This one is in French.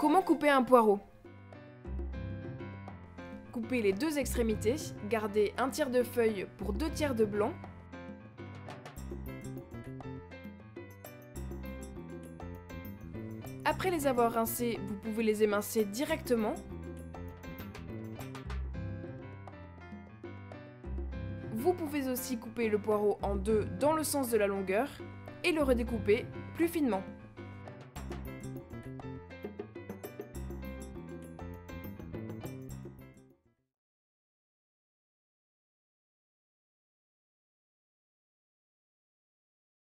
Comment couper un poireau? Coupez les deux extrémités, gardez un tiers de feuille pour 2 tiers de blanc. Après les avoir rincés, vous pouvez les émincer directement. Vous pouvez aussi couper le poireau en deux dans le sens de la longueur et le redécouper plus finement.